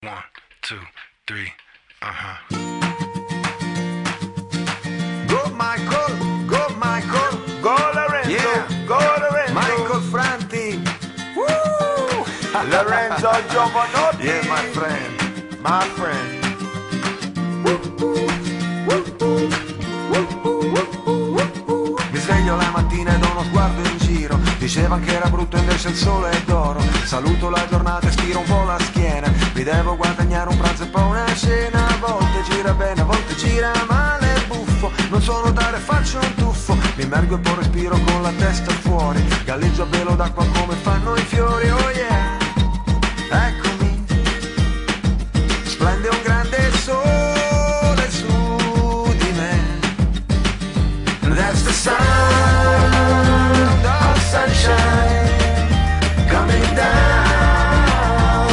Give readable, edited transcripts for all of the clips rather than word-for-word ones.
One, two, three, Go Michael, go Michael, go Lorenzo, yeah. Go Lorenzo, Michael Franti, woo! Lorenzo Giovanotti, yeah, my friend, my friend. Mi sveglio la mattina ed ho uno sguardo in giro. Diceva che era brutto invece il sole è d'oro. Saluto la giornata e stiro un po' la schiena. Mi devo guadagnare un pranzo e poi una cena. A volte gira bene, a volte gira male, è buffo. Non so nuotare, faccio un tuffo. Mi immergo e poi respiro con la testa fuori. Galleggio a velo d'acqua come fanno i fiori, oh yeah. Eccomi, splende un grande sole su di me. That's the sound of sunshine coming down.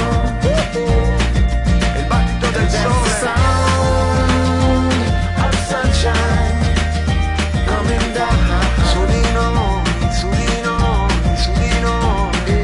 Il battito del sole. That's the sound of sunshine coming down. Su di noi, su di noi, su di noi.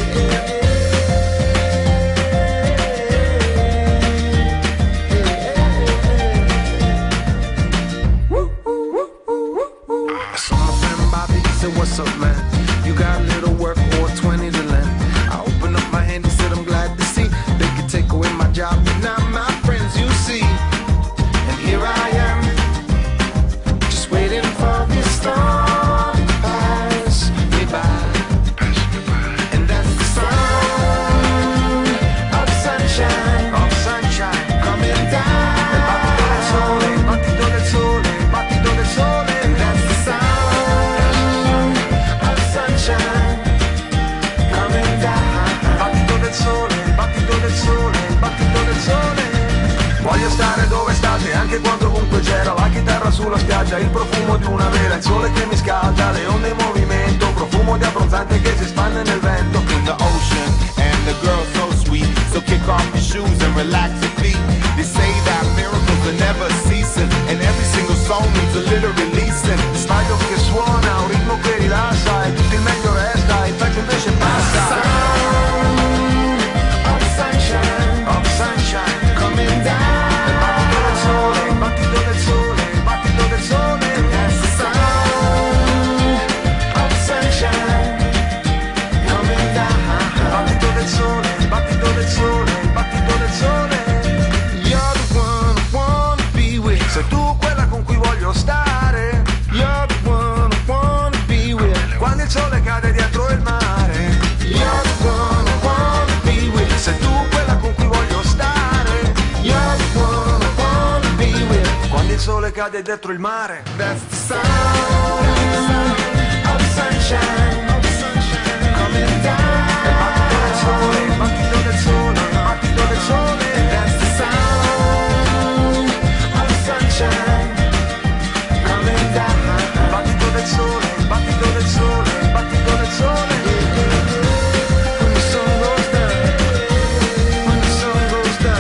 What's up, man? You got a little work or 20 to lend. I open up my hand and said I'm glad to see they could take away my job, but not my friends, you see. And here I am, just waiting for this storm to pass me by. And that's the sound of sunshine, coming down. Il battito del sole, il battito del sole. And that's the sound of sunshine coming down. Il battito del sole, il battito del sole, il battito del sole. Voglio stare dove state, anche quando ovunque c'era la chitarra sulla spiaggia, il profumo di una vera, il sole che mi scalda, le onde in movimento, profumo di abbronzante che si spande nel vento. In the ocean, and the girl's so sweet, so kick off your shoes and relax your feet. They say that miracles are never ceasing, and every single song needs a little releasing. Sbaglio che suona, un ritmo che rilassa, e tutto il meglio resta, il peggio invece passa. Of sunshine Coming down. il battito del sole, il battito del sole, il battito del sole. That's the sound of sunshine coming down. Il battito del sole, il battito del sole, il battito del sole. You're the one I wanna be with. Sei tu quella con cui voglio stare, You're the one I wanna be with. quando il sole cade dietro il mare. You're the one I wanna be with. Sei tu quella con cui voglio stare, You're the one I wanna be with. quando il sole cade dietro il mare. That's the sound of sunshine coming down. Il battito del sole, il battito del sole, il battito del sole. That's the sound of sunshine coming down. Il battito del sole, il battito del sole, il battito del sole. When the sun goes down, when the sun goes down.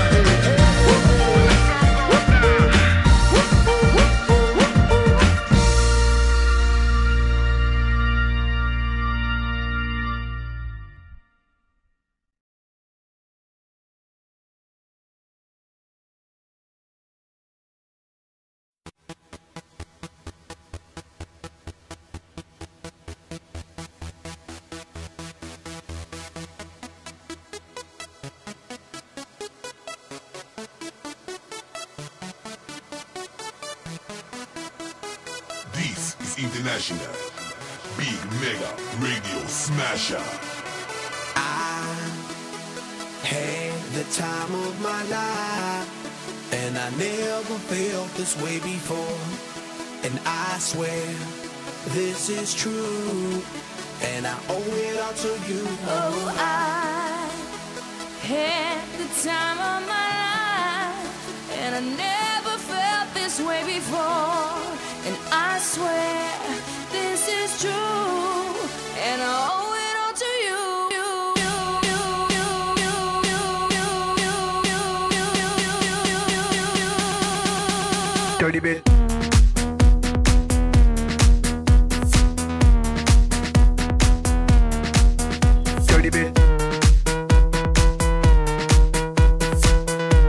This is International Big Mega Radio Smasher. Had the time of my life, and I never felt this way before. And I swear this is true, and I owe it all to you. Oh, I had the time of my life, and I never felt this way before. And I swear this is true, and I owe it all to you. Dirty bit. Dirty bit.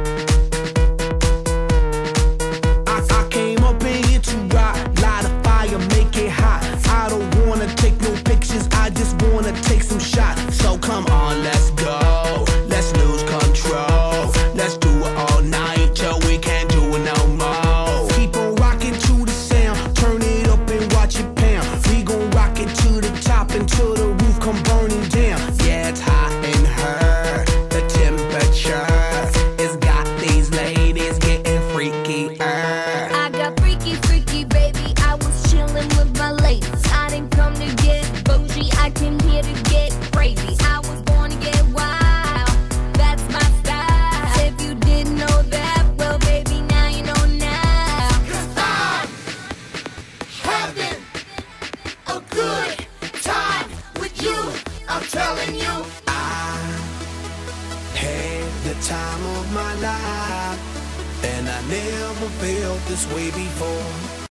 the time of my life, and I never felt this way before.